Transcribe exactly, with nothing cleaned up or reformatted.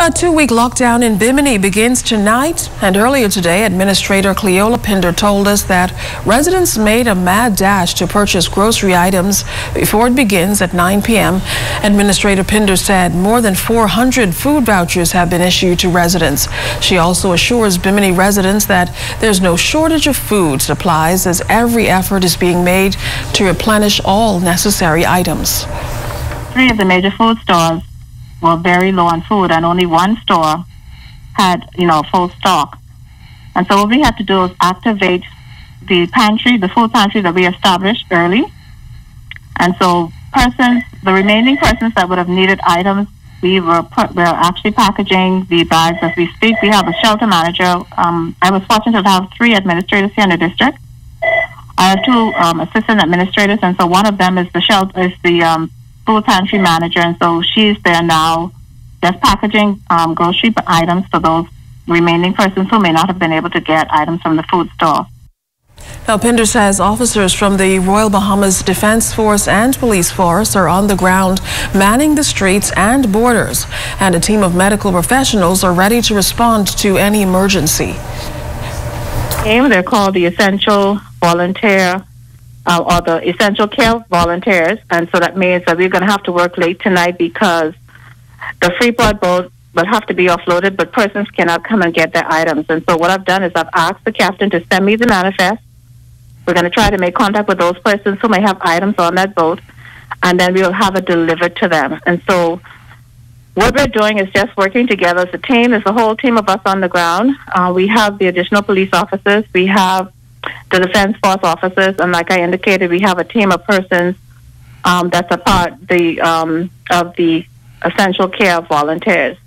A two-week lockdown in Bimini begins tonight, and earlier today, Administrator Cleola Pinder told us that residents made a mad dash to purchase grocery items before it begins at nine p m Administrator Pinder said more than four hundred food vouchers have been issued to residents. She also assures Bimini residents that there's no shortage of food supplies, as every effort is being made to replenish all necessary items. Three of the major food stores were very low on food, and only one store had, you know, full stock. And so what we had to do is activate the pantry, the food pantry that we established early. And so persons, the remaining persons that would have needed items, we were put, we're actually packaging the bags as we speak. We have a shelter manager. Um, I was fortunate to have three administrators here in the district. I have two um, assistant administrators, and so one of them is the shelter, is the um, food pantry manager, and so she's there now just packaging um, grocery items for those remaining persons who may not have been able to get items from the food store. Now, Pinder says officers from the Royal Bahamas Defense Force and Police Force are on the ground manning the streets and borders, and a team of medical professionals are ready to respond to any emergency. They're called the Essential Volunteer Uh, or the essential care volunteers, and so that means that we're going to have to work late tonight because the Freeport boat will have to be offloaded, but persons cannot come and get their items. And so what I've done is I've asked the captain to send me the manifest. We're going to try to make contact with those persons who may have items on that boat, and then we'll have it delivered to them. And so what we're doing is just working together as a team. There's a whole team of us on the ground. Uh, we have the additional police officers. We have the Defense Force officers, and like I indicated, we have a team of persons um, that's a part the um, of the essential care volunteers.